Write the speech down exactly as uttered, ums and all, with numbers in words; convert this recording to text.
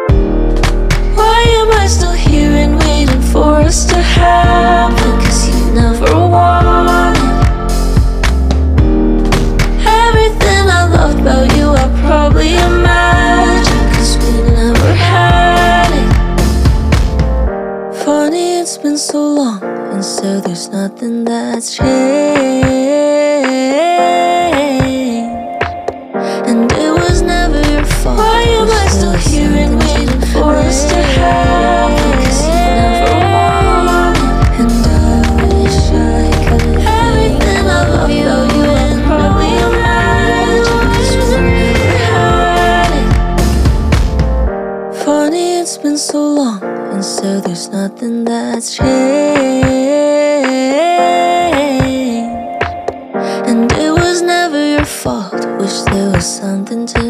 Why am I still here and waiting for us to happen? Cause you never wanted everything I loved about you. I probably imagined, cause we never had it. Funny, it's been so long, and so there's nothing that's changed. And it was never your fault. Why am I still here and waiting for us to happen? Cause you never wanted, and I wish I could. Everything I love about you and probably imagine, cause we never had it. Funny, it's been so long, and so there's nothing that's changed. And it was never your fault. Wish there was something to